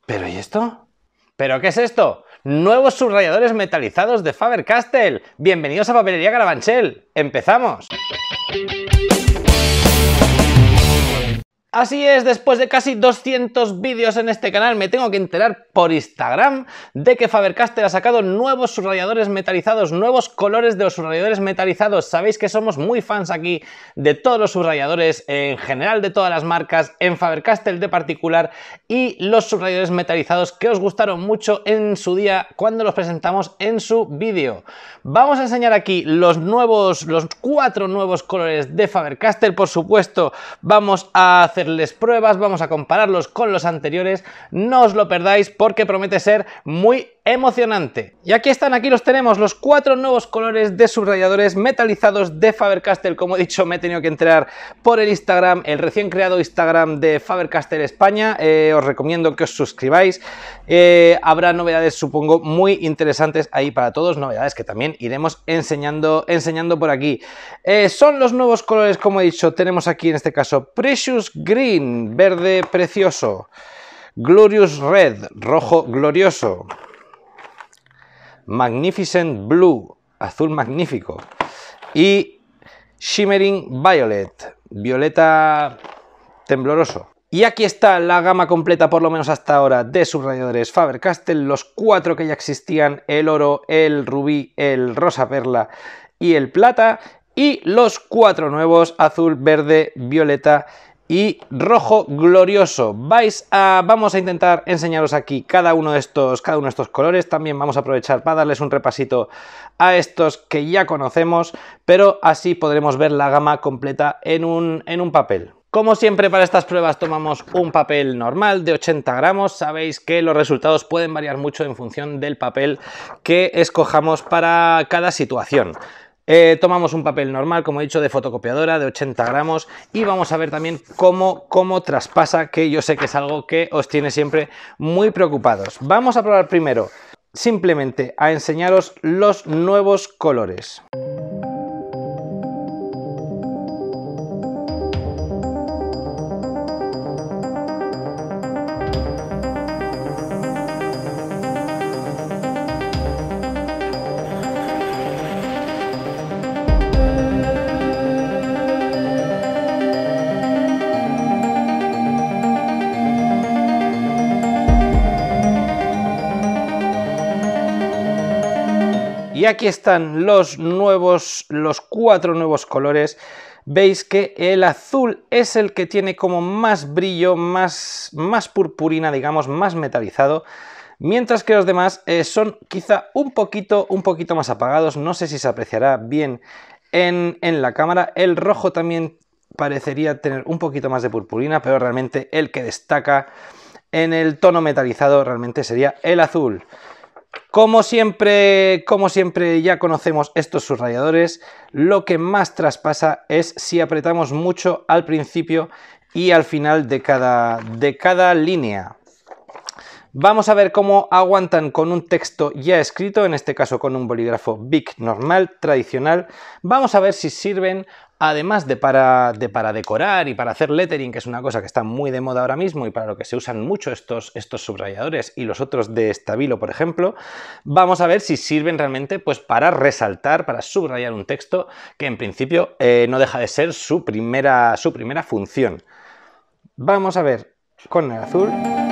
¿Pero y esto? ¿Pero qué es esto? Nuevos subrayadores metalizados de Faber-Castell. Bienvenidos a Papelería Carabanchel. ¡Empezamos! Así es, después de casi 200 vídeos en este canal me tengo que enterar por Instagram de que Faber-Castell ha sacado nuevos subrayadores metalizados, nuevos colores de los subrayadores metalizados. Sabéis que somos muy fans aquí de todos los subrayadores, en general de todas las marcas, en Faber-Castell de particular, y los subrayadores metalizados que os gustaron mucho en su día cuando los presentamos en su vídeo. Vamos a enseñar aquí los 4 nuevos colores de Faber-Castell, por supuesto. Vamos a hacerles pruebas, vamos a compararlos con los anteriores, no os lo perdáis porque promete ser muy emocionante. Y aquí están, aquí los tenemos, los 4 nuevos colores de subrayadores metalizados de Faber-Castell. Como he dicho, me he tenido que enterar por el Instagram, el recién creado Instagram de Faber-Castell España. Os recomiendo que os suscribáis. Habrá novedades, supongo, muy interesantes ahí para todos, novedades que también iremos enseñando por aquí. Son los nuevos colores, como he dicho, tenemos aquí en este caso Precious Green, verde precioso, Glorious Red, rojo glorioso, Magnificent Blue, azul magnífico, y Shimmering Violet, violeta tembloroso. Y aquí está la gama completa, por lo menos hasta ahora, de subrayadores Faber-Castell, los 4 que ya existían, el oro, el rubí, el rosa perla y el plata, y los 4 nuevos, azul, verde, violeta y rojo glorioso. Vamos a intentar enseñaros aquí cada uno de estos colores. También vamos a aprovechar para darles un repasito a estos que ya conocemos, pero así podremos ver la gama completa en un papel. Como siempre, para estas pruebas tomamos un papel normal de 80 gramos. Sabéis que los resultados pueden variar mucho en función del papel que escojamos para cada situación. Tomamos un papel normal, como he dicho, de fotocopiadora de 80 gramos y vamos a ver también cómo traspasa, que yo sé que es algo que os tiene siempre muy preocupados. Vamos a probar primero simplemente a enseñaros los nuevos colores. Y aquí están los 4 nuevos colores. Veis que el azul es el que tiene como más brillo, más purpurina, digamos, más metalizado, mientras que los demás son quizá un poquito más apagados. No sé si se apreciará bien en la cámara. El rojo también parecería tener un poquito más de purpurina, pero realmente el que destaca en el tono metalizado realmente sería el azul. Como siempre ya conocemos estos subrayadores, lo que más traspasa es si apretamos mucho al principio y al final de cada línea. Vamos a ver cómo aguantan con un texto ya escrito, en este caso con un bolígrafo Bic normal, tradicional. Vamos a ver si sirven, además de para decorar y para hacer lettering, que es una cosa que está muy de moda ahora mismo y para lo que se usan mucho estos subrayadores y los otros de Stabilo, por ejemplo. Vamos a ver si sirven realmente pues para resaltar, para subrayar un texto que en principio no deja de ser su primera función. Vamos a ver con el azul.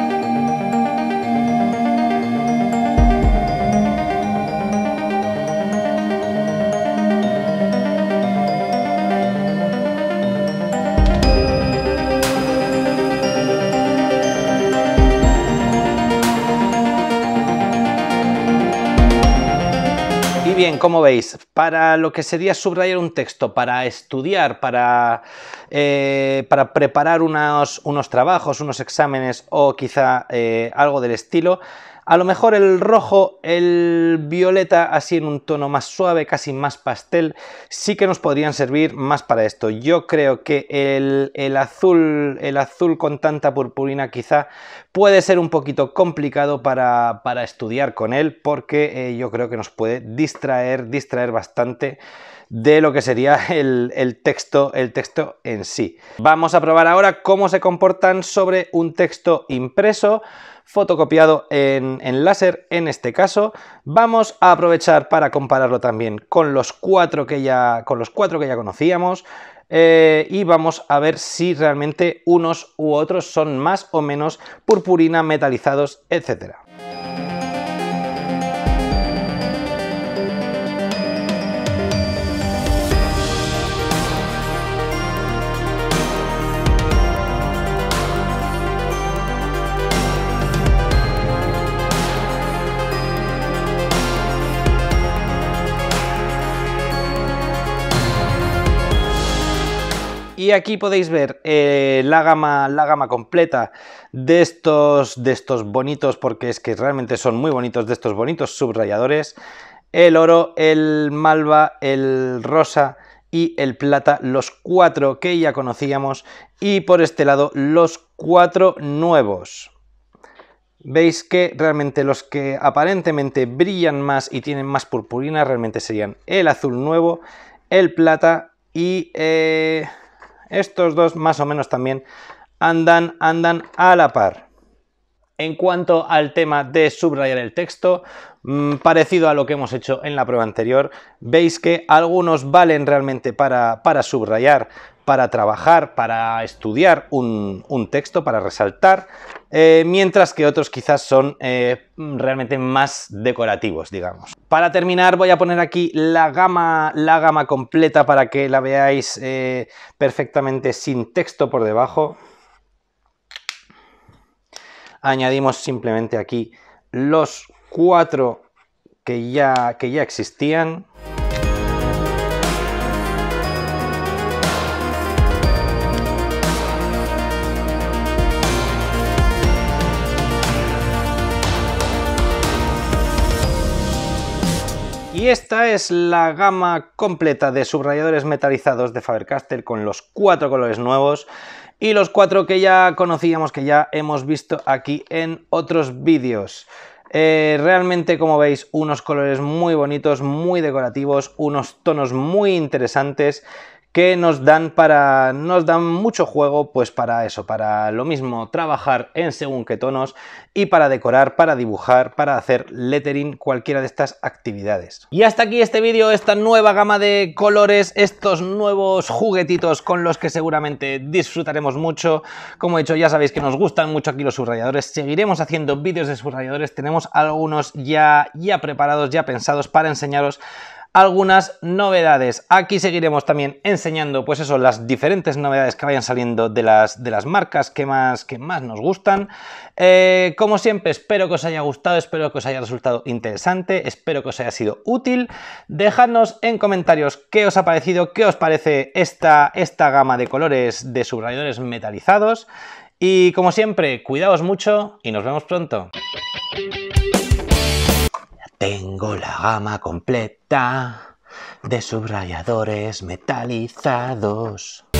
Y bien, como veis, para lo que sería subrayar un texto, para estudiar, para preparar unos trabajos, unos exámenes o quizá algo del estilo, a lo mejor el rojo, el violeta, así en un tono más suave, casi más pastel, sí que nos podrían servir más para esto. Yo creo que el azul con tanta purpurina quizá puede ser un poquito complicado para estudiar con él, porque yo creo que nos puede distraer bastante de lo que sería el texto en sí. Vamos a probar ahora cómo se comportan sobre un texto impreso, fotocopiado en láser en este caso. Vamos a aprovechar para compararlo también con los cuatro que ya conocíamos. Y vamos a ver si realmente unos u otros son más o menos purpurina, metalizados, etc. Y aquí podéis ver la gama completa de estos bonitos, porque es que realmente son muy bonitos, de estos bonitos subrayadores. El oro, el malva, el rosa y el plata, los cuatro que ya conocíamos. Y por este lado los cuatro nuevos. Veis que realmente los que aparentemente brillan más y tienen más purpurina realmente serían el azul nuevo, el plata y... estos dos más o menos también andan a la par. En cuanto al tema de subrayar el texto, parecido a lo que hemos hecho en la prueba anterior, veis que algunos valen realmente para subrayar, para trabajar, para estudiar un texto, para resaltar, mientras que otros quizás son realmente más decorativos, digamos. Para terminar voy a poner aquí la gama completa para que la veáis perfectamente sin texto por debajo. Añadimos simplemente aquí los cuatro que ya existían. Y esta es la gama completa de subrayadores metalizados de Faber-Castell con los cuatro colores nuevos y los cuatro que ya conocíamos, que ya hemos visto aquí en otros vídeos. Realmente, como veis, unos colores muy bonitos, muy decorativos, unos tonos muy interesantes que nos dan mucho juego, pues para eso, para lo mismo, trabajar en según qué tonos y para decorar, para dibujar, para hacer lettering, cualquiera de estas actividades. Y hasta aquí este vídeo, esta nueva gama de colores, estos nuevos juguetitos con los que seguramente disfrutaremos mucho. Como he dicho, ya sabéis que nos gustan mucho aquí los subrayadores, seguiremos haciendo vídeos de subrayadores, tenemos algunos ya preparados, ya pensados para enseñaros algunas novedades. Aquí seguiremos también enseñando, pues eso, las diferentes novedades que vayan saliendo de las marcas que más nos gustan. Como siempre, espero que os haya gustado, espero que os haya resultado interesante, espero que os haya sido útil. Dejadnos en comentarios qué os ha parecido, qué os parece esta gama de colores de subrayadores metalizados. Y como siempre, cuidaos mucho y nos vemos pronto. Tengo la gama completa de subrayadores metalizados.